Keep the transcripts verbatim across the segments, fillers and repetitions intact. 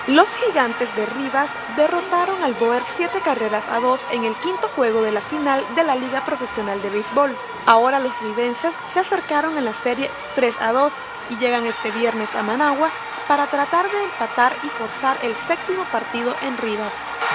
Los Gigantes de Rivas derrotaron al Boer siete carreras a dos en el quinto juego de la final de la Liga Profesional de Béisbol. Ahora los ribenses se acercaron en la serie tres a dos y llegan este viernes a Managua para tratar de empatar y forzar el séptimo partido en Rivas.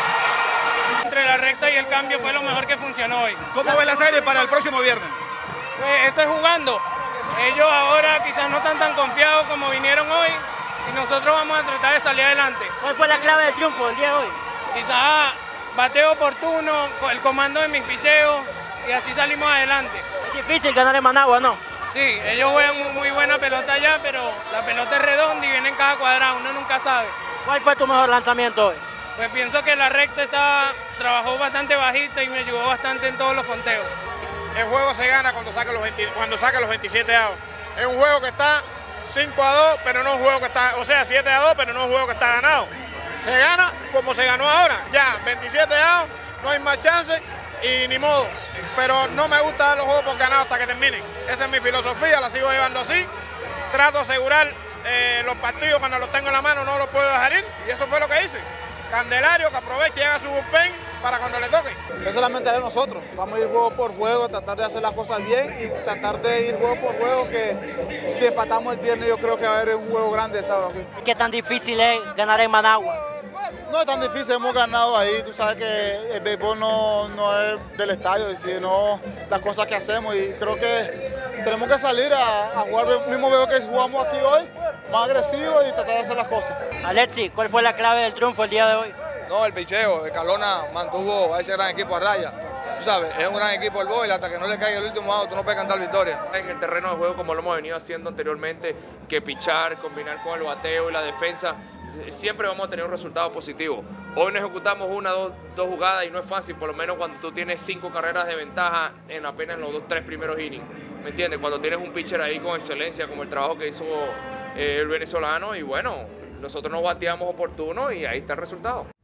Entre la recta y el cambio fue lo mejor que funcionó hoy. ¿Cómo ve la serie para el próximo viernes? Pues estoy jugando. Ellos ahora quizás no están tan confiados como vinieron hoy y nosotros vamos a tratar de salir adelante. ¿Cuál fue la clave del triunfo el día de hoy? Quizás bateo oportuno, el comando de mis picheos y así salimos adelante. Es difícil ganar en Managua, ¿no? Sí, ellos juegan muy, muy buena pelota allá, pero la pelota es redonda y viene en cada cuadrado, uno nunca sabe. ¿Cuál fue tu mejor lanzamiento hoy? Pues pienso que la recta estaba, trabajó bastante bajita y me ayudó bastante en todos los conteos. El juego se gana cuando saca los, veinte, cuando saca los veintisiete outs. Es un juego que está cinco a dos, pero no es un juego que está, o sea, siete a dos, pero no es un juego que está ganado. Se gana como se ganó ahora, ya, veintisiete outs, no hay más chance y ni modo. Pero no me gusta dar los juegos por ganados hasta que terminen. Esa es mi filosofía, la sigo llevando así. Trato de asegurar eh, los partidos cuando los tengo en la mano, no los puedo dejar ir, y eso fue lo que hice. Candelario que aproveche y haga su bullpen para cuando le toque. Esa es la mentalidad de nosotros. Vamos a ir juego por juego, tratar de hacer las cosas bien y tratar de ir juego por juego, que si empatamos el viernes yo creo que va a haber un juego grande el sábado aquí. ¿Qué tan difícil es ganar en Managua? No es tan difícil, hemos ganado ahí. Tú sabes que el béisbol no, no es del estadio, sino las cosas que hacemos, y creo que tenemos que salir a, a jugar el mismo béisbol que jugamos aquí hoy, más agresivo, y tratar de hacer las cosas. Alexi, ¿cuál fue la clave del triunfo el día de hoy? No, el picheo. Escalona mantuvo a ese gran equipo a raya. Tú sabes, es un gran equipo el Boer, hasta que no le caiga el último out, tú no puedes cantar victoria. En el terreno de juego, como lo hemos venido haciendo anteriormente, que pichar, combinar con el bateo y la defensa, siempre vamos a tener un resultado positivo. Hoy no ejecutamos una, dos, dos jugadas y no es fácil, por lo menos cuando tú tienes cinco carreras de ventaja en apenas los dos, tres primeros innings. ¿Me entiendes? Cuando tienes un pitcher ahí con excelencia, como el trabajo que hizo eh, el venezolano, y bueno, nosotros nos bateamos oportuno y ahí está el resultado.